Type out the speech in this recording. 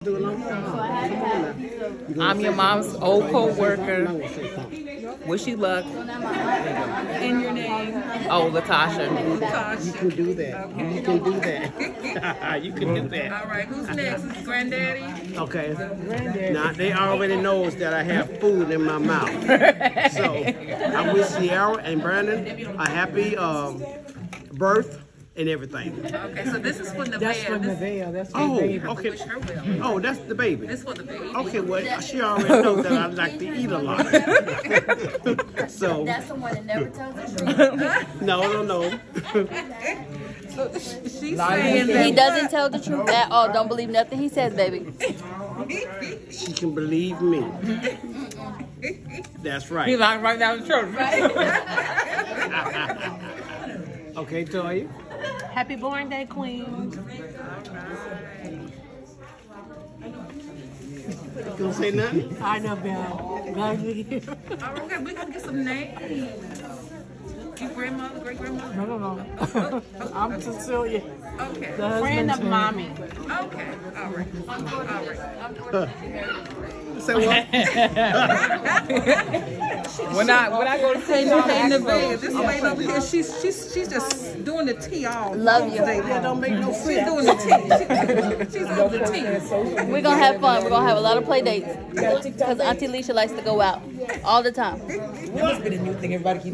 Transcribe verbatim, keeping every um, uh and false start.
I'm your mom's old co-worker. Wish you luck. In your name. Oh, Latasha. Latasha. You can do that. Okay. You can do that. You can do that. All right, who's next? Is Granddaddy? Okay. Granddaddy. Now, they already knows that I have food in my mouth. So, I wish Sierra and Brandon a happy um, birth and everything. Okay, so this is for Navaeh. That's for Navaeh. That's for Oh, the baby. okay. Wish her well. Oh, that's the baby. This for the baby. Okay, well, she already knows that I like to eat a lot. So, That's the one that never tells the truth. no, no, no. So she's saying He that doesn't tell the truth at all. Don't believe nothing he says, baby. She can believe me. That's right. He's like right down the church. Okay, Toya. Happy born day, Queen. You gonna say nothing? I know, Bill. Glad you're here. Oh, okay, we can get some names. Your grandmother, great grandmother. No, no, no. I'm Cecilia. Okay. The Friend of husband's mommy. Okay. All right. All right. Say what? When I when I go to Hey, see mom, hey, I ask Navaeh, for- this lady over here, she's she's she's just doing the tea all. Love you. That don't make no She's sense. doing the tea. She- She's doing the tea. We're going to have fun. We're going to have a lot of play dates. Because Auntie Alicia likes to go out all the time. That must be the new thing. Everybody keeps